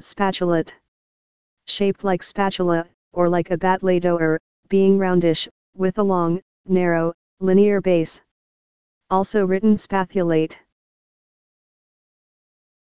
Spatulate. Shaped like spatula, or like a batlate or, being roundish, with a long, narrow, linear base. Also written spatulate.